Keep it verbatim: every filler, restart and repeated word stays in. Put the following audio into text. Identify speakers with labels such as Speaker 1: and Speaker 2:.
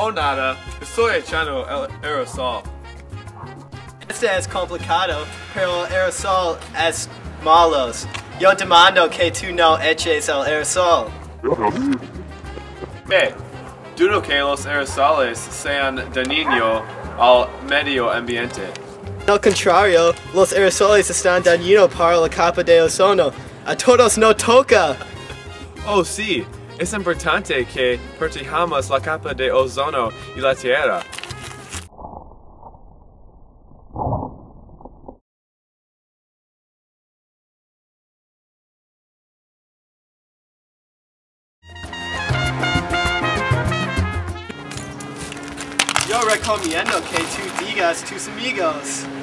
Speaker 1: No nada, estoy echando el aerosol.
Speaker 2: Este es complicado, pero el aerosol es malos. Yo demando que tú no eches el aerosol.
Speaker 1: Hey, dudo que los aerosoles sean dañinos al medio ambiente.
Speaker 2: Al contrario, los aerosoles están dañinos para la capa de ozono. A todos no toca.
Speaker 1: Oh sí, es importante que protejamos la capa de ozono y la tierra.
Speaker 2: Yo recomiendo que tú digas tus amigos.